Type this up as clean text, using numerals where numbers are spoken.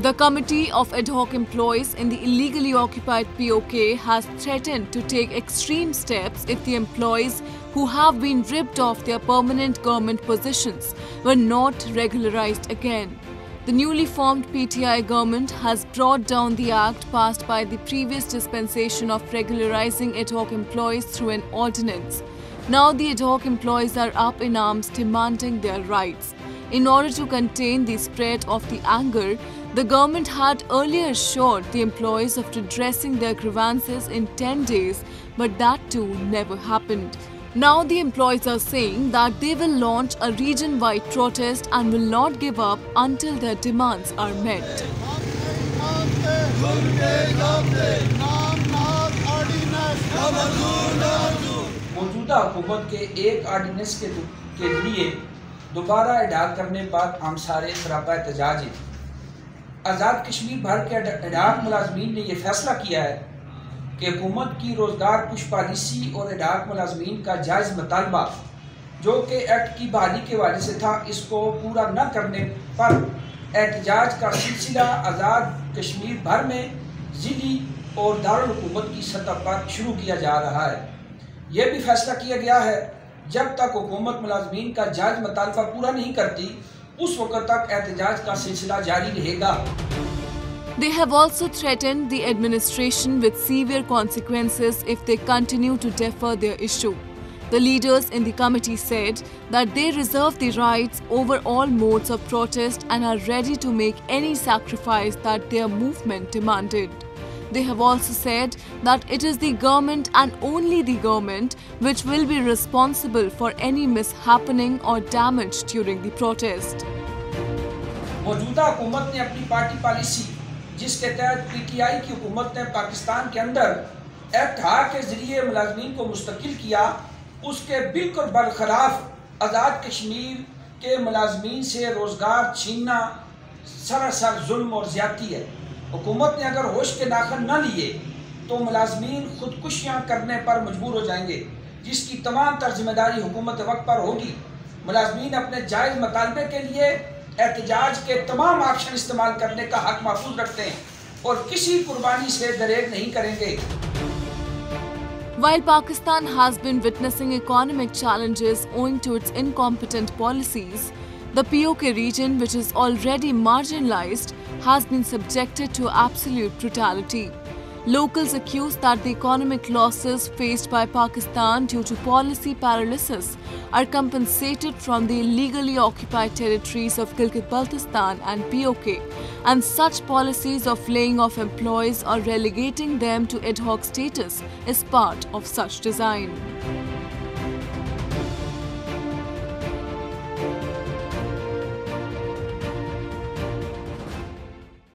The Committee of Ad Hoc Employees in the illegally occupied POK has threatened to take extreme steps if the employees who have been ripped off their permanent government positions were not regularized again. The newly formed PTI government has brought down the act passed by the previous dispensation of regularizing ad hoc employees through an ordinance. Now the ad hoc employees are up in arms demanding their rights. In order to contain the spread of the anger, the government had earlier assured the employees of redressing their grievances in 10 days, but that too never happened. Now the employees are saying that they will launch a region-wide protest and will not give up until their demands are met. मौजूदा हुकूमत के एक ordinance के लिए दोबारा एडाक करने पर हम सारे सरापा एहतजाज हैं। आज़ाद कश्मीर भर के एडाक मुलाजमीन ने यह फैसला किया है कि हुकूमत की रोज़गार कुश पॉलिसी और एडाक मुलाजमीन का जायज़ मुतालबा जो कि एक्ट की बहाली के हवाले से था, इसको पूरा न करने पर एहतजाज का सिलसिला आज़ाद कश्मीर भर में ज़िली और दारुल हुकूमत की सतह पर शुरू किया जा रहा है। यह भी फैसला किया गया है जब तक हुकूमत मुलाजमीन का जायज़ मुतालबा पूरा नहीं करती, उस वक़्त तक एहतजाज का सिलसिला जारी रहेगा। They have also threatened the administration with severe consequences if they continue to defer their issue. The leaders in the committee said that they reserve the rights over all modes of protest and are ready to make any sacrifice that their movement demanded. They have also said that it is the government and only the government which will be responsible for any mishappening or damage during the protest. मौजूदा हुकूमत ने अपनी party policy जिसके तहत PTI की हुकूमत ने पाकिस्तान के अंदर एक्ट हा के जरिए मुलाजमीन को मुस्तकिल किया, उसके बिल्कुल बरखिलाफ आज़ाद कश्मीर के मुलाजमीन से रोज़गार छीनना सरासर जुल्म और ज़्यादती है। हुकूमत ने अगर होश के नाखन न लिए तो मुलाजमीन खुदकुशियाँ करने पर मजबूर हो जाएंगे, जिसकी तमाम तर जिम्मेदारी हुकूमत वक्त पर होगी। मुलाजमीन अपने जायज़ मुतालबे के लिए एहतजाज के तमाम ऑप्शन इस्तेमाल करने का हक महफूज रखते हैं और किसी कुर्बानी से दरेग नहीं करेंगे। While Pakistan has been witnessing economic challenges owing to its incompetent policies, the POK region, which is already marginalized, has been subjected to absolute brutality. Locals accuse that the economic losses faced by Pakistan due to policy paralysis are compensated from the illegally occupied territories of Gilgit-Baltistan and POK, and such policies of laying off employees or relegating them to ad hoc status is part of such design.